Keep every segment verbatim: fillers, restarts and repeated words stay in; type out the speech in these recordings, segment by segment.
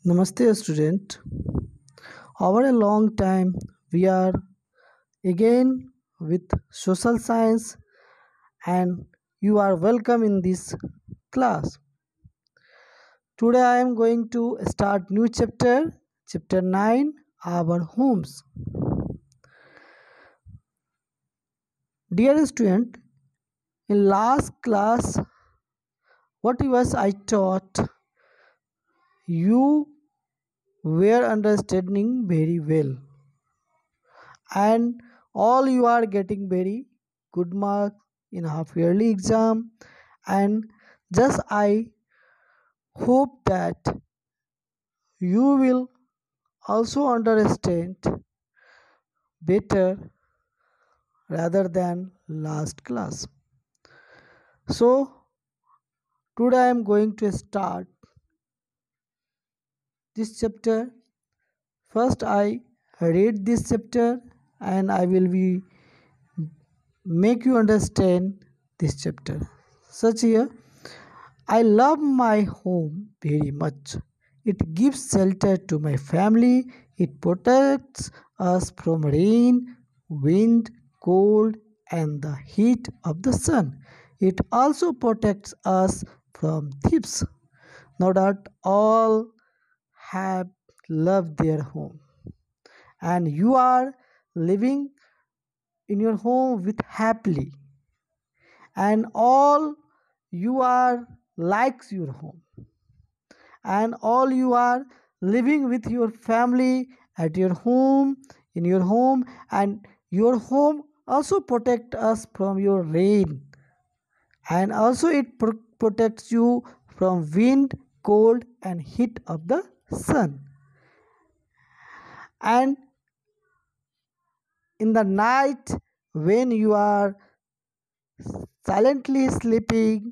Namaste, student. Over a long time, we are again with social science, and you are welcome in this class. Today, I am going to start new chapter, chapter nine, our homes. Dear student, in last class, what was I taught? You were understanding very well, and all you are getting very good marks in half yearly exam. And just I hope that you will also understand better rather than last class. So today I am going to start this chapter. First I read this chapter and I will be make you understand this chapter. Such here, I love my home very much. It gives shelter to my family. It protects us from rain, wind, cold, and the heat of the sun. It also protects us from thieves. No doubt all have loved their home, and you are living in your home with happily, and all you are likes your home, and all you are living with your family at your home, in your home, and your home also protect us from your rain, and also it pro- protects you from wind, cold, and heat of the sun. And in the night, when you are silently sleeping,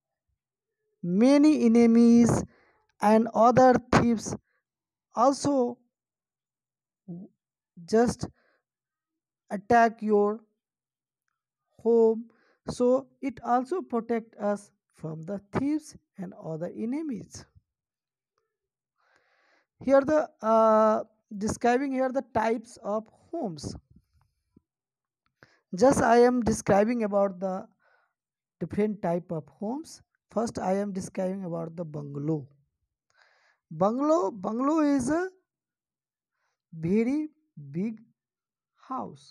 many enemies and other thieves also just attack your home, so it also protect us from the thieves and other enemies. Here the uh, describing here the types of homes. Just I am describing about the different type of homes. First I am describing about the bungalow. Bungalow bungalow is a very big house,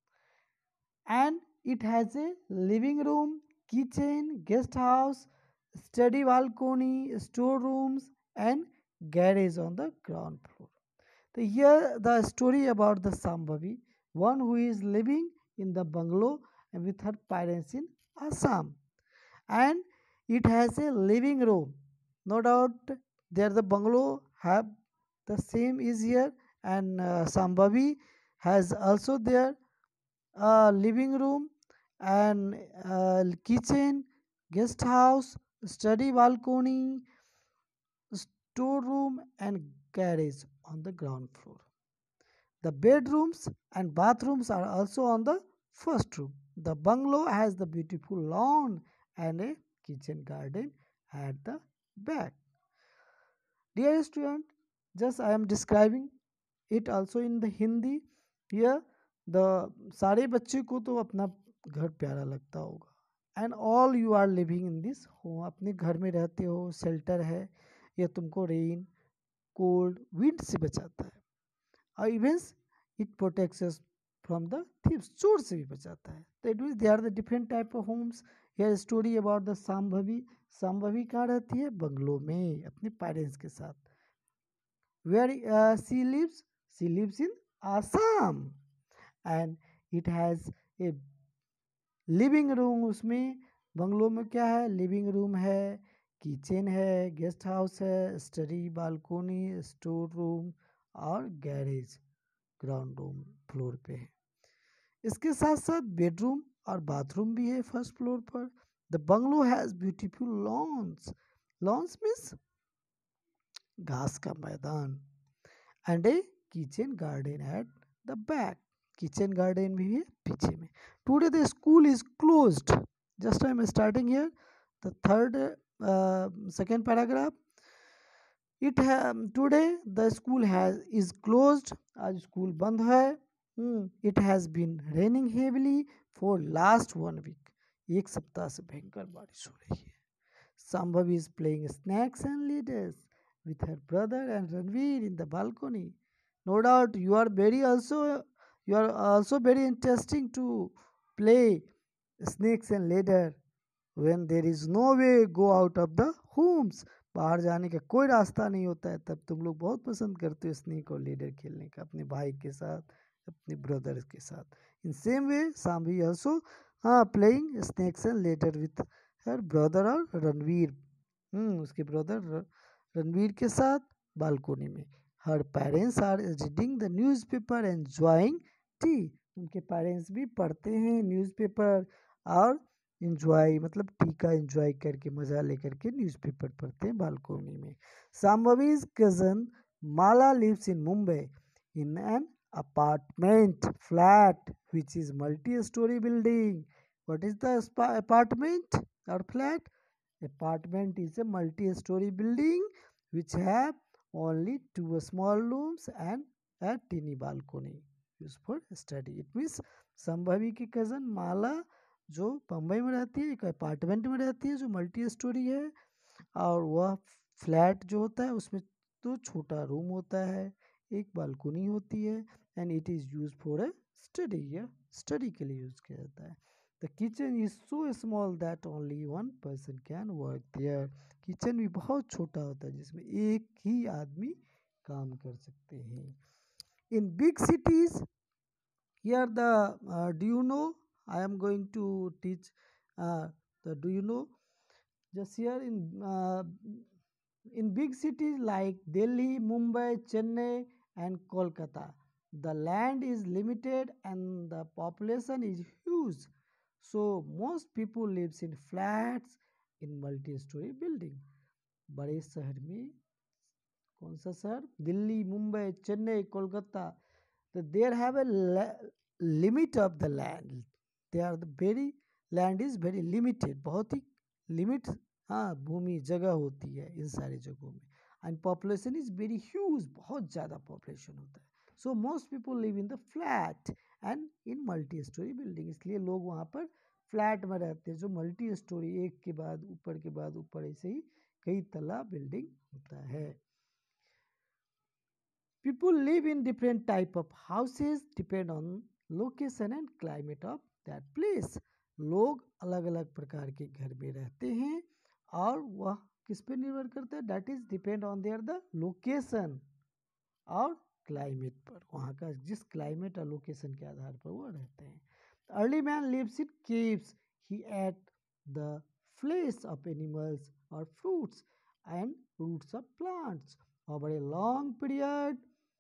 and it has a living room, kitchen, guest house, study balcony, storerooms, and garage on the ground floor. So here the story about the Sambhavi, one who is living in the bungalow with her parents in Assam, and it has a living room. No doubt there the bungalow have the same is here, and uh, Sambhavi has also there a living room and uh, kitchen, guest house, study balcony, storeroom, and garage on the ground floor. The bedrooms and bathrooms are also on the first room. The bungalow has the beautiful lawn and a kitchen garden at the back. Dear student, just I am describing it also in the Hindi. Here the सारे बच्चे को तो अपना घर प्यारा लगता होगा, and all you are living in this home, अपने घर में रहते हो, शेल्टर है, यह तुमको रेन, कोल्ड, विंड से बचाता है, और evens it protects us from the thieves, चोर से भी बचाता है. तो it means they are the different type of homes. Here story about the Sambhavi. Sambhavi कहाँ रहती है? बंगलो में अपने पेरेंट्स के साथ. Where she lives? She lives in Assam, and it has a living room. उसमें बंगलो में क्या है? लिविंग रूम है, किचन है, गेस्ट हाउस है, स्टडी बालकोनी, स्टोर रूम और गैरेज ग्राउंड रूम फ्लोर पे है. इसके साथ साथ बेडरूम और बाथरूम भी है फर्स्ट फ्लोर पर. The bungalow has beautiful lawns. Lawns means घास का मैदान, and a kitchen garden at the back. Kitchen garden भी है पीछे में. Today the school is closed. Just I am starting here the third second paragraph. It ha- today the school has is closed. आज स्कूल बंद है. Hmm. It has been raining heavily for last one week. एक सप्ताह से भयंकर बारिश हो रही है. Sambhavi is playing snakes and ladders with her brother and Ranveer in the balcony. No doubt you are very also you are also very interesting to play snakes and ladder when there is no way go out of the homes. बाहर जाने का कोई रास्ता नहीं होता है तब तुम लोग बहुत पसंद करते हो स्नेक और लीडर खेलने का अपने भाई के साथ अपने ब्रदर्स के साथ. In same way Sambhi also हाँ playing snakes and ladder with her brother और रणवीर. हम्म उसके ब्रदर रणवीर के साथ बालकोनी में. Her parents are reading the newspaper and enjoying tea. उनके पेरेंट्स भी पढ़ते हैं न्यूज़पेपर और इंजॉय मतलब टी का इंजॉय करके मज़ा लेकर के न्यूज़पेपर पढ़ते हैं बालकोनी में. Sambhavi's cousin Mala lives in Mumbai in an apartment flat which is multi-story building. What is the spa- apartment or flat? Apartment is a multi-story building which have only two small rooms and a teeny balcony used for study. It means Shambhavi की cousin माला जो बम्बई में रहती है एक apartment में रहती है जो मल्टी स्टोरी है और वह फ्लैट जो होता है उसमें तो छोटा रूम होता है एक बालकोनी होती है and it is use for a study या स्टडी के लिए यूज़ किया जाता है. The kitchen is so small that only one person can work there. Kitchen भी बहुत छोटा होता है जिसमें एक ही आदमी काम कर सकते हैं. In big cities here the uh, do you know I am going to teach uh, the do you know just here in uh, in big cities like Delhi, Mumbai, Chennai, and Kolkata, the land is limited and the population is huge. So most people lives in flats in multi-story building. बड़े शहर में कौन सा शहर दिल्ली मुंबई चेन्नई कोलकाता तो there have a limit of the land. They are the very land is very limited बहुत ही limit हाँ भूमि जगह होती है इन सारी जगहों में. And population is very huge बहुत ज़्यादा पॉपुलेशन होता है. So most people live in the flat and in multi storey building. इसलिए लोग वहाँ पर फ्लैट में रहते हैं जो मल्टी स्टोरी एक के बाद ऊपर के बाद ऊपर ऐसे ही कई तला बिल्डिंग होता है. People live in different type of houses depend on location and climate of that place. लोग अलग अलग प्रकार के घर में रहते हैं और वह किस पे निर्भर करता है that is depend on their the location और क्लाइमेट पर वहाँ का जिस क्लाइमेट और लोकेशन के आधार पर वो रहते हैं. Early man lives in caves. He ate the flesh of animals और fruits and roots of plants. over a long period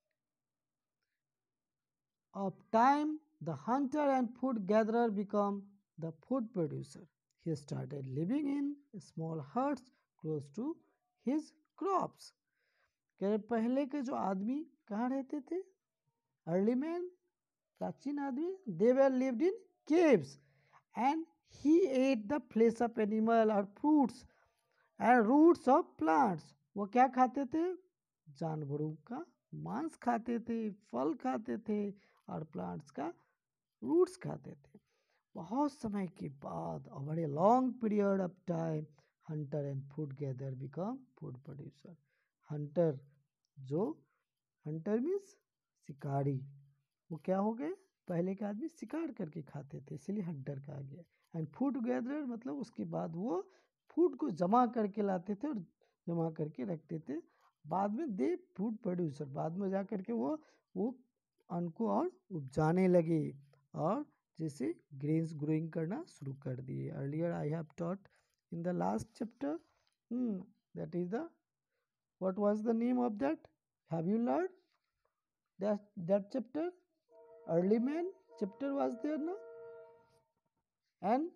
of time, the hunter and food gatherer become the food producer. He started living in small huts close to his crops. कह रहे पहले के जो आदमी कहाँ रहते थे अर्ली मैन प्राचीन आदमी they were lived in caves and he ate the flesh of animal और fruits and roots of plants. वो क्या खाते थे जानवरों का मांस खाते थे फल खाते थे और प्लांट्स का रूट्स खाते थे. बहुत समय के बाद over a long period of time hunter and food gather become food producer. Hunter जो हंटर मीन्स शिकारी वो क्या हो गए पहले के आदमी शिकार करके खाते थे इसलिए हंटर कहा गया. एंड फूड गैदर मतलब उसके बाद वो फूड को जमा करके लाते थे और जमा करके रखते थे. बाद में दे फूड प्रोड्यूसर बाद में जा करके वो वो अन्न को और उपजाने लगे और जैसे ग्रेन्स ग्रोइंग करना शुरू कर दिए. Earlier I have taught in the last chapter that is the what was the name of that have you learn that that chapter early man chapter was there no and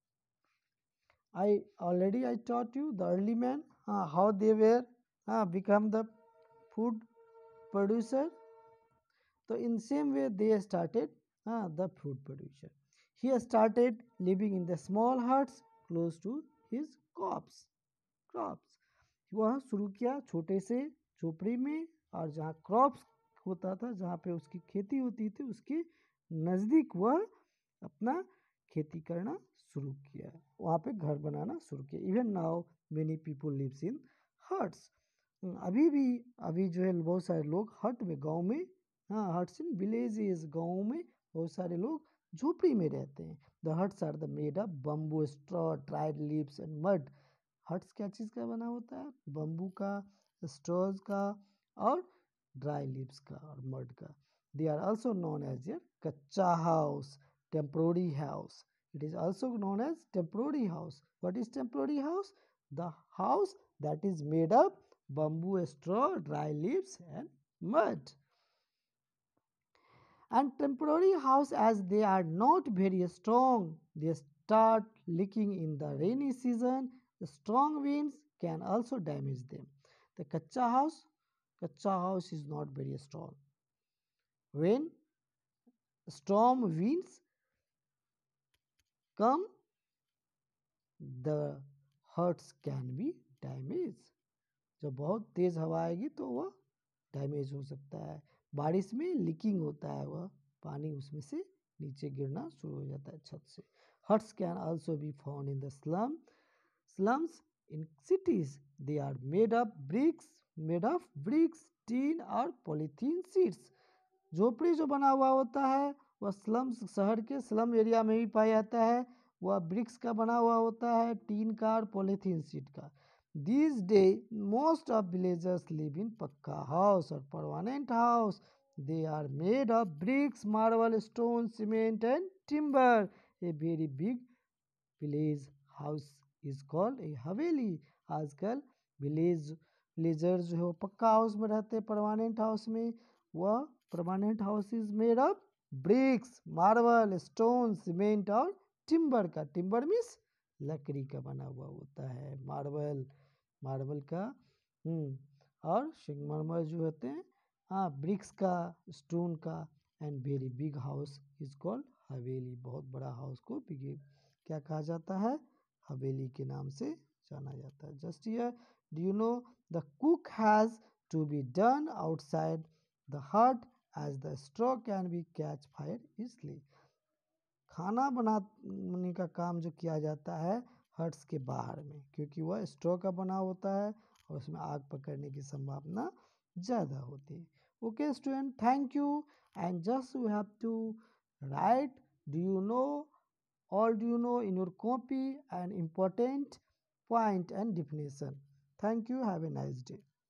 I already I taught you the early man uh, how they were uh, become the food producer. So in same way they started uh, the food producer. He started living in the small huts close to his crops crops. वह शुरू किया छोटे से झोपड़ी में, और जहाँ crops होता था, जहाँ पे उसकी खेती होती थी, उसके नज़दीक वह अपना खेती करना शुरू किया, वहाँ पे घर बनाना शुरू किया। Even now many people lives in huts. अभी भी अभी जो है बहुत सारे लोग हट में, गांव में, हाँ, हट्स इन विलेजेस, गाँव में बहुत सारे लोग झोपड़ी में रहते हैं। The huts are the made of bamboo, straw, dried leaves and mud. Huts क्या चीज़ का बना होता है? बम्बू का, स्ट्रॉज का, और ड्राई लीव्स का और मड का। They are also known as a kutcha house, temporary house. It is also known as temporary house. What is temporary house? The house that is made of bamboo, straw, dry leaves and mud. And temporary house, as they are not very strong, they start leaking in the rainy season. The strong winds can also damage them. The kacha house, kacha house is not very strong. When storm winds come, the huts can be damaged. जब बहुत तेज़ हवा आएगी तो वह damage हो सकता है। बारिश में लीकिंग होता है, वह पानी उसमें से नीचे गिरना शुरू हो जाता है छत से। Huts can also be found in the slum slums in cities. They are made of bricks made of bricks tin और पॉलीथीन शीट्स। झोपड़ी जो बना हुआ होता है वह स्लम्स, शहर के स्लम एरिया में भी पाया जाता है। वह ब्रिक्स का बना हुआ होता है, टीन का और पॉलीथीन शीट का। These days, most of villagers live in pakka house or permanent house. They are made of bricks, marble, stone, cement and timber. A very big village house is called a haveli. आजकल village villagers जो है वो पक्का house में रहते हैं, permanent house में। वह permanent house is made of bricks, marble, stone, cement और टिम्बर का। टिम्बर मीन्स लकड़ी का बना हुआ होता है। मार्बल मार्बल का, हम्म और संगमरमर जो होते हैं, हाँ, ब्रिक्स का, स्टोन का। And very big house is called haveli. बहुत बड़ा हाउस को बिग क्या कहा जाता है? हवेली के नाम से जाना जाता है। Just here, do you know the cook has to be done outside the hut as the straw can be catch fire easily. खाना बनाने का काम जो किया जाता है हट्स के बाहर में, क्योंकि वह स्ट्रॉ का बना होता है और उसमें आग पकड़ने की संभावना ज़्यादा होती है। Okay student, thank you. And just you have to write, do you know, or do you know in your copy an important point and definition. Thank you. Have a nice day.